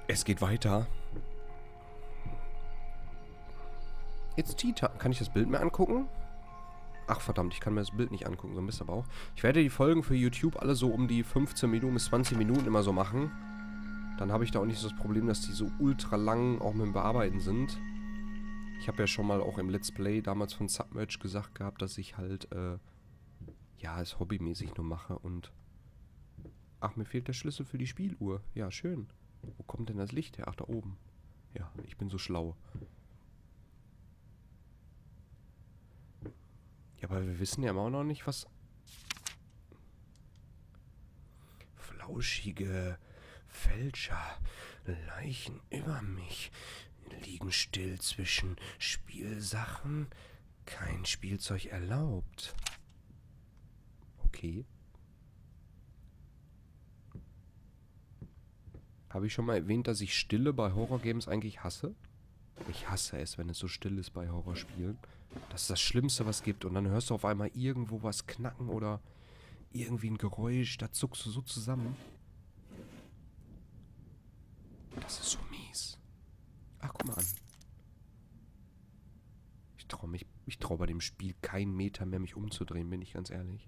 Es geht weiter. It's tea time. Kann ich das Bild mir angucken? Ach verdammt, ich kann mir das Bild nicht angucken, so ein bisschen aber auch. Ich werde die Folgen für YouTube alle so um die 15 Minuten bis 20 Minuten immer so machen. Dann habe ich da auch nicht so das Problem, dass die so ultra lang auch mit dem Bearbeiten sind. Ich habe ja schon mal auch im Let's Play damals von Submerge gesagt gehabt, dass ich halt, ja, es hobbymäßig nur mache und... Ach, mir fehlt der Schlüssel für die Spieluhr. Ja, schön. Wo kommt denn das Licht her? Ach, da oben. Ja, ich bin so schlau. Ja, aber wir wissen ja immer noch nicht, was... Flauschige Fälscher, Leichen über mich, liegen still zwischen Spielsachen, kein Spielzeug erlaubt. Okay. Habe ich schon mal erwähnt, dass ich Stille bei Horrorgames eigentlich hasse? Ich hasse es, wenn es so still ist bei Horrorspielen. Das ist das Schlimmste, was es gibt. Und dann hörst du auf einmal irgendwo was knacken oder irgendwie ein Geräusch. Da zuckst du so zusammen. Das ist so mies. Ach, guck mal an. Ich trau bei dem Spiel keinen Meter mehr, mich umzudrehen, bin ich ganz ehrlich.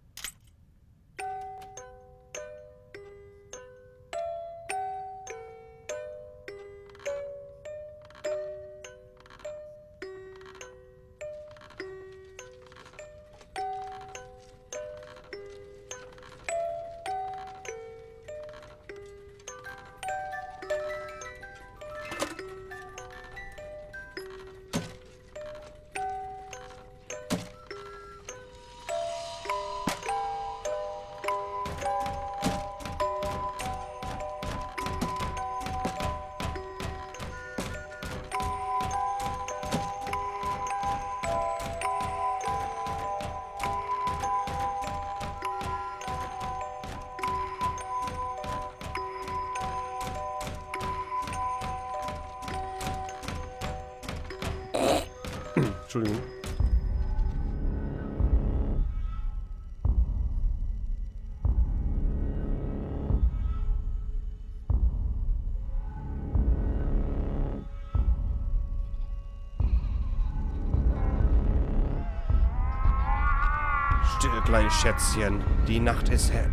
Entschuldigung. Still, kleines Schätzchen. Die Nacht ist hell.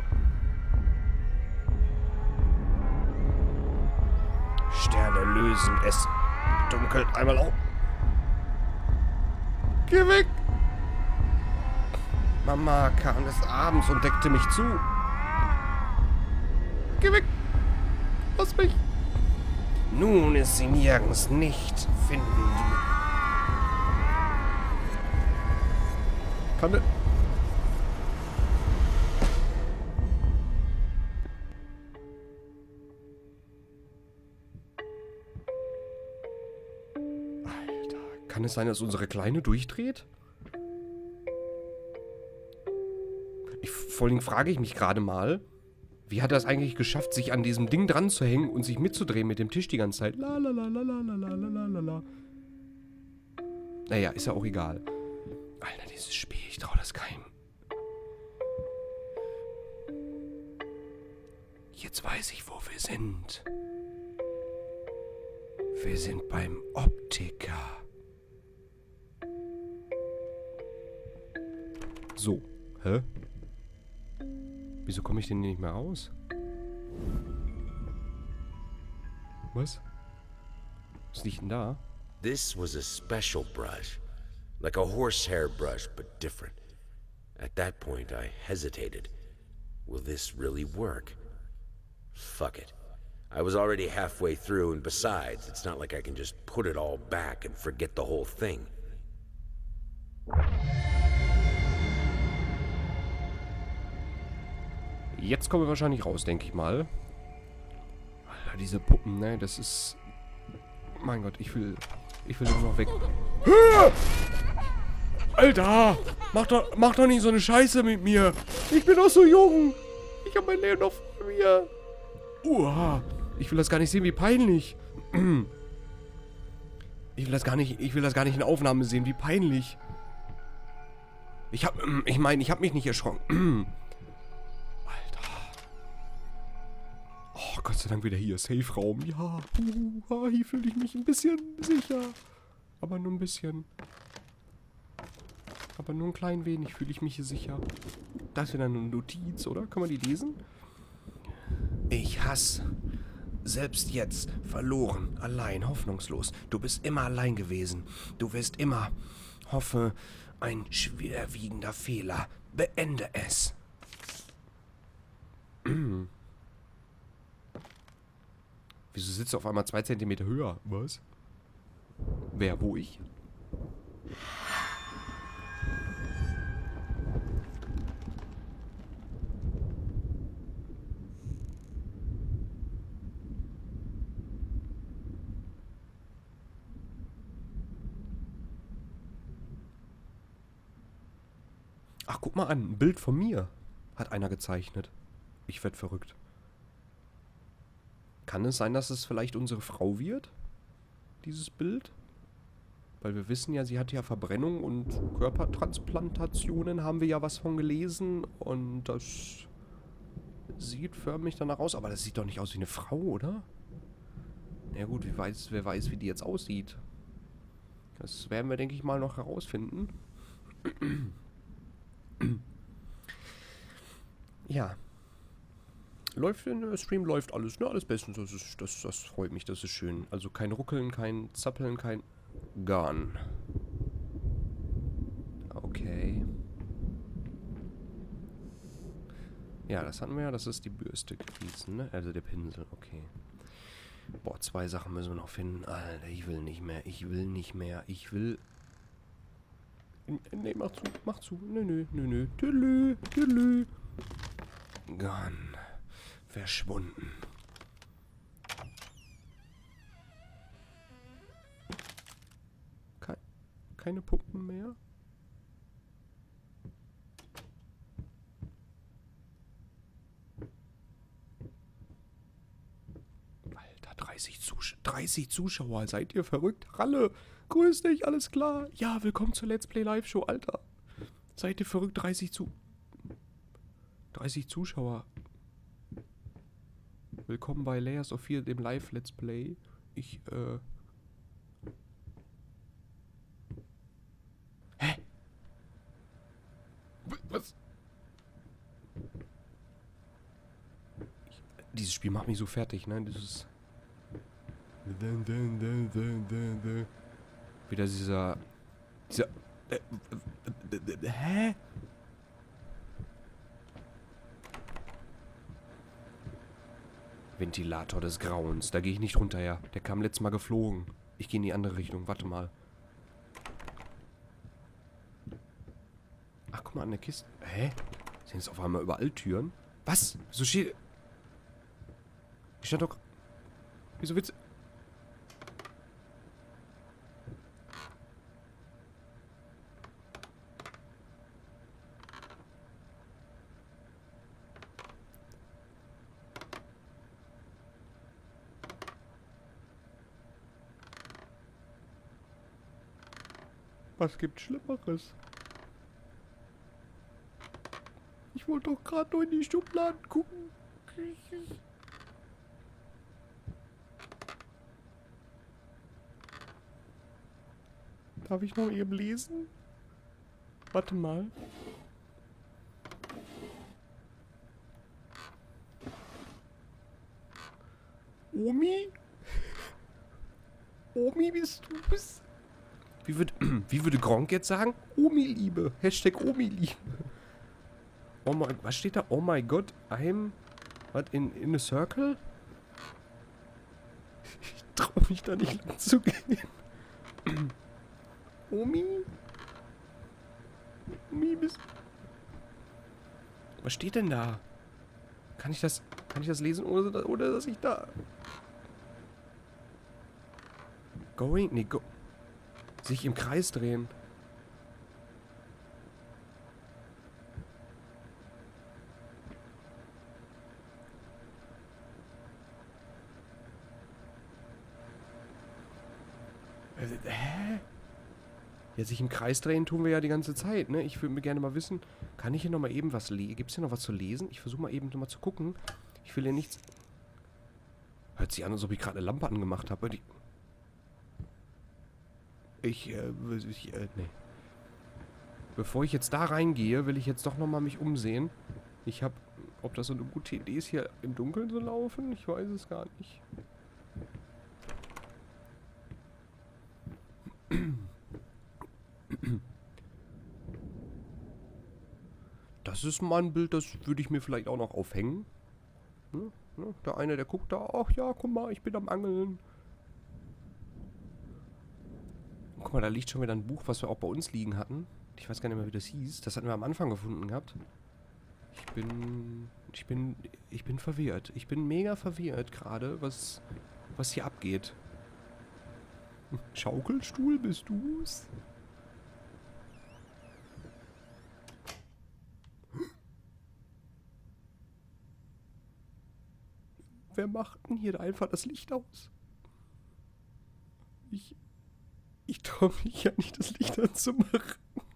Sterne lösen es. Dunkelt einmal auf. Geh weg! Mama kam des Abends und deckte mich zu. Geh weg! Lass mich! Nun ist sie nirgends nicht finden. Kann ne... Kann es sein, dass unsere Kleine durchdreht? Vor allem frage ich mich gerade mal, wie hat er es eigentlich geschafft, sich an diesem Ding dran zu hängen und sich mitzudrehen mit dem Tisch die ganze Zeit? La la la la la la la la la la. Naja, ist ja auch egal. Alter, dieses Spiel, ich traue das keinem. Jetzt weiß ich, wo wir sind. Wir sind beim Optiker. So, hä? Wieso komme ich denn nicht mehr raus? Was? Was liegt denn da? This was a special brush. Like a horsehair brush, but different. At that point, I hesitated. Will this really work? Fuck it. I was already halfway through, and besides, it's not like I can just put it all back and forget the whole thing. Jetzt kommen wir wahrscheinlich raus, denke ich mal. Alter, diese Puppen, ne, das ist... Mein Gott, ich will nur noch weg. Alter! Mach doch nicht so eine Scheiße mit mir! Ich bin doch so jung! Ich hab mein Leben noch vor mir! Uah! Ich will das gar nicht sehen, wie peinlich! Ich will das gar nicht in Aufnahme sehen, wie peinlich! Ich hab mich nicht erschrocken. Oh Gott sei Dank wieder hier. Safe-Raum. Ja, hier fühle ich mich ein bisschen sicher. Aber nur ein bisschen. Aber nur ein klein wenig fühle ich mich hier sicher. Da ist wieder eine Notiz, oder? Kann man die lesen? Ich hasse. Selbst jetzt. Verloren. Allein. Hoffnungslos. Du bist immer allein gewesen. Du wirst immer. Hoffe, ein schwerwiegender Fehler. Beende es. Wieso sitzt du auf einmal 2 Zentimeter höher? Was? Wer? Wo? Ich? Ach, guck mal an. Ein Bild von mir. Hat einer gezeichnet. Ich werd verrückt. Kann es sein, dass es vielleicht unsere Frau wird? Dieses Bild? Weil wir wissen ja, sie hat ja Verbrennung und Körpertransplantationen, haben wir ja was von gelesen. Und das sieht förmlich danach aus. Aber das sieht doch nicht aus wie eine Frau, oder? Ja gut, wer weiß, wie die jetzt aussieht. Das werden wir, denke ich mal, noch herausfinden. Ja. Läuft in der Stream, läuft alles, ne? Alles bestens. Das freut mich, das ist schön. Also kein Ruckeln, kein Zappeln, kein Garn. Okay. Ja, das hatten wir ja. Das ist die Bürste gewesen, ne? Also der Pinsel, okay. Boah, 2 Sachen müssen wir noch finden. Alter, ich will nicht mehr. Ich will nicht mehr. Ich will... Nee, mach zu, mach zu. Nö. Tüdelü. Gone. Verschwunden. Keine Pumpen mehr? Alter, 30 Zuschauer. Seid ihr verrückt? Ralle, grüß dich, alles klar. Ja, willkommen zur Let's Play Live Show, Alter. Seid ihr verrückt? 30 Zuschauer. Willkommen bei Layers of Fear, dem Live Let's Play. Hä? Was? Dieses Spiel macht mich so fertig, ne? Dieses... Wieder dieser... Hä? Ventilator des Grauens. Da gehe ich nicht runter, ja. Der kam letztes Mal geflogen. Ich gehe in die andere Richtung. Warte mal. Ach, guck mal an der Kiste. Hä? Sind jetzt auf einmal überall Türen? Was? Wieso steht... Hier stand doch... Wieso willst du... Was gibt's Schlimmeres? Ich wollte doch gerade nur in die Schubladen gucken. Darf ich noch eben lesen? Warte mal. Omi? Omi bist du? Wie würde Gronk jetzt sagen? Omi-Liebe. Hashtag Omi-Liebe. Oh mein... Was steht da? Oh my God. I'm... What? In a circle? Ich traue mich da nicht lang zu gehen. Omi? Omi bist... Was steht denn da? Kann ich das lesen, oder dass ich da... Going? Nee, go... Sich im Kreis drehen. Hä? Ja, sich im Kreis drehen tun wir ja die ganze Zeit, ne? Ich würde mir gerne mal wissen, kann ich hier nochmal eben was lesen? Gibt es hier noch was zu lesen? Ich versuche mal eben nochmal zu gucken. Ich will hier nichts... Hört sich an, als ob ich gerade eine Lampe angemacht habe. Nee. Bevor ich jetzt da reingehe, will ich jetzt doch nochmal mich umsehen. Ich habe... Ob das so eine gute Idee ist, hier im Dunkeln zu laufen? Ich weiß es gar nicht. Das ist mal ein Bild, das würde ich mir vielleicht auch noch aufhängen. Ne? Ne? Der eine, der guckt da, ach ja, guck mal, ich bin am Angeln. Und guck mal, da liegt schon wieder ein Buch, was wir auch bei uns liegen hatten. Ich weiß gar nicht mehr, wie das hieß. Das hatten wir am Anfang gefunden gehabt. Ich bin verwirrt. Ich bin mega verwirrt gerade, was hier abgeht. Schaukelstuhl, bist du's? Wer macht denn hier einfach das Licht aus? Ich traue mich ja nicht, das Licht anzumachen.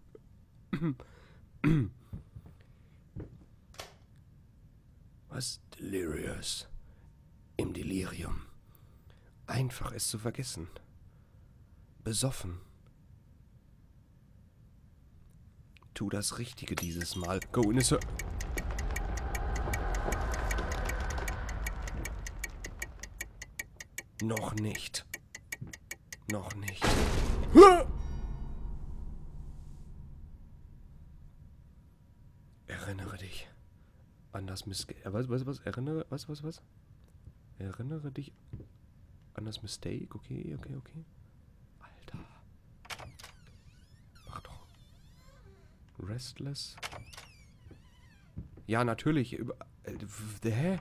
Was? Delirious. Im Delirium. Einfach es zu vergessen. Besoffen. Tu das Richtige dieses Mal. Go in the... Noch nicht. Noch nicht. Erinnere dich an das Mistake. Was? Erinnere... Was? Erinnere dich an das Mistake. Okay. Alter. Mach doch. Restless. Ja, natürlich. Hä?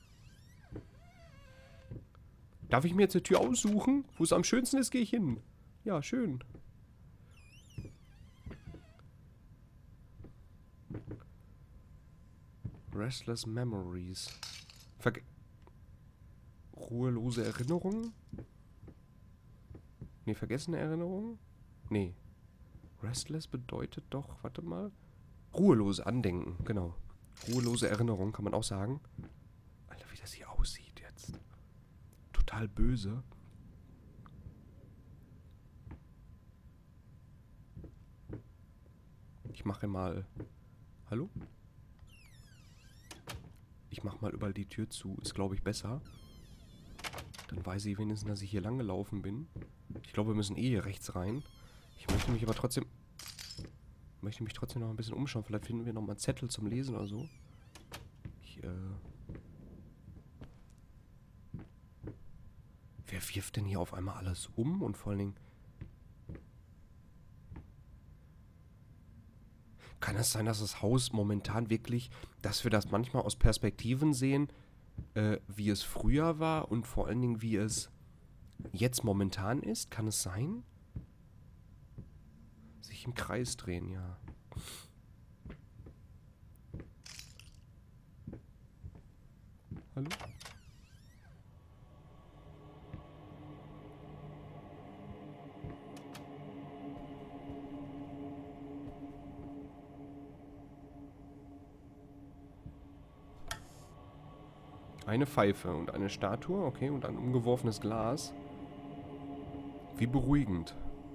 Darf ich mir jetzt eine Tür aussuchen? Wo es am schönsten ist, gehe ich hin. Ja, schön. Restless Memories. Ruhelose Erinnerungen? Nee, vergessene Erinnerungen? Nee. Restless bedeutet doch, warte mal. Ruhelose Andenken, genau. Ruhelose Erinnerung, kann man auch sagen. Alter, wie das hier aussieht jetzt. Total böse. Ich mache mal... Hallo? Ich mache mal überall die Tür zu. Ist, glaube ich, besser. Dann weiß ich wenigstens, dass ich hier lang gelaufen bin. Ich glaube, wir müssen eh hier rechts rein. Ich möchte mich aber trotzdem... noch ein bisschen umschauen. Vielleicht finden wir noch mal einen Zettel zum Lesen oder so. Wer wirft denn hier auf einmal alles um? Und vor allen Dingen... Kann es sein, dass das Haus momentan wirklich... Dass wir das manchmal aus Perspektiven sehen, wie es früher war und vor allen Dingen, wie es jetzt momentan ist? Kann es sein? Sich im Kreis drehen, ja. Hallo? Eine Pfeife und eine Statue, okay, und ein umgeworfenes Glas. Wie beruhigend.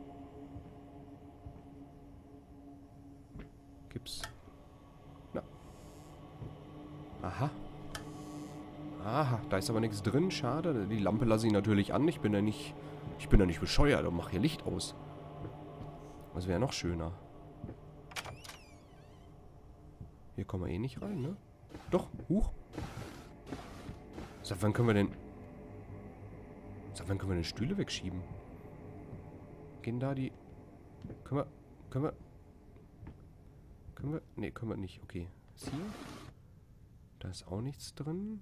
Gibt's... Na. Aha. Aha, da ist aber nichts drin, schade. Die Lampe lasse ich natürlich an. Ich bin ja nicht bescheuert und mache hier Licht aus. Das wäre noch schöner. Hier kommen wir eh nicht rein, ne? Doch, huch. Seit wann können wir denn Stühle wegschieben? Gehen da die... Können wir... Nee, können wir nicht. Okay. Ist hier? Da ist auch nichts drin.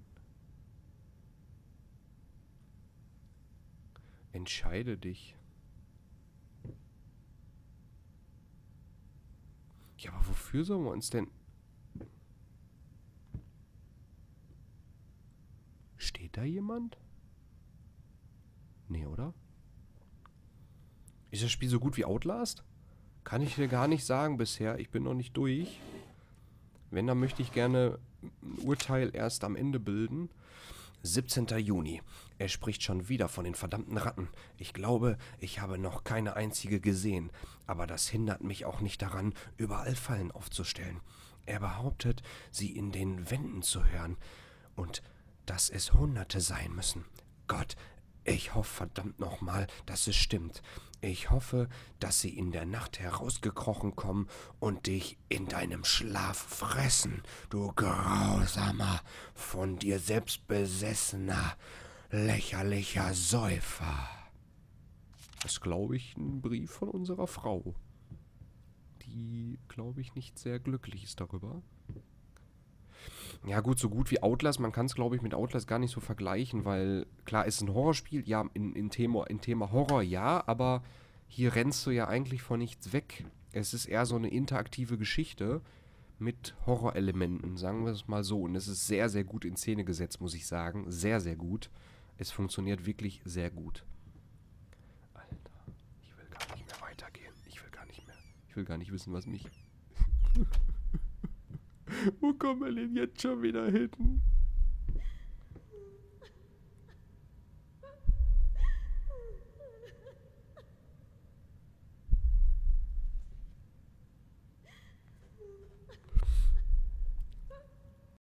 Entscheide dich. Ja, aber wofür sollen wir uns denn... Steht da jemand? Nee, oder? Ist das Spiel so gut wie Outlast? Kann ich dir gar nicht sagen bisher. Ich bin noch nicht durch. Wenn, dann möchte ich gerne ein Urteil erst am Ende bilden. 17. Juni. Er spricht schon wieder von den verdammten Ratten. Ich glaube, ich habe noch keine einzige gesehen, aber das hindert mich auch nicht daran, überall Fallen aufzustellen. Er behauptet, sie in den Wänden zu hören und dass es Hunderte sein müssen. Gott, ich hoffe verdammt nochmal, dass es stimmt. Ich hoffe, dass sie in der Nacht herausgekrochen kommen und dich in deinem Schlaf fressen, du grausamer, von dir selbst besessener, lächerlicher Säufer. Das ist, glaube ich, ein Brief von unserer Frau, die, glaube ich, nicht sehr glücklich ist darüber. Ja gut, so gut wie Outlast. Man kann es, glaube ich, mit Outlast gar nicht so vergleichen, weil, klar, ist ein Horrorspiel, ja, in Thema Horror, ja, aber hier rennst du ja eigentlich vor nichts weg. Es ist eher so eine interaktive Geschichte mit Horrorelementen, sagen wir es mal so. Und es ist sehr, sehr gut in Szene gesetzt, muss ich sagen. Sehr, sehr gut. Es funktioniert wirklich sehr gut. Alter, ich will gar nicht mehr weitergehen. Ich will gar nicht mehr. Ich will gar nicht wissen, was mich... Wo kommen wir denn jetzt schon wieder hin?